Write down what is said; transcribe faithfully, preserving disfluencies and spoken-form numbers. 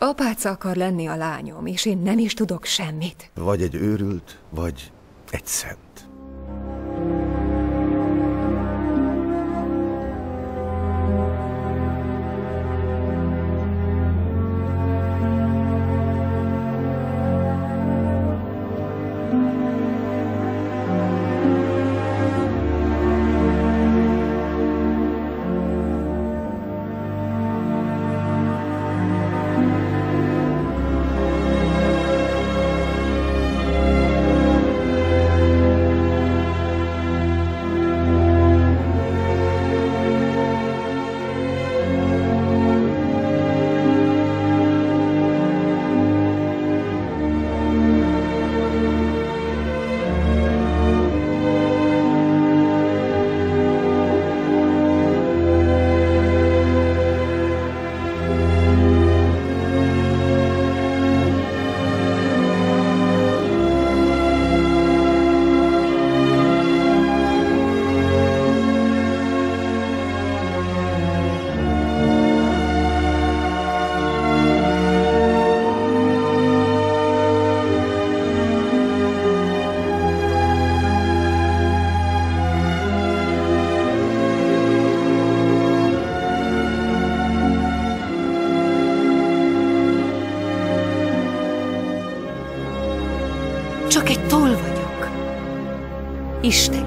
Apáca akar lenni a lányom, és én nem is tudok semmit. Vagy egy őrült, vagy egy szent. Csak egy toll vagyok. Isten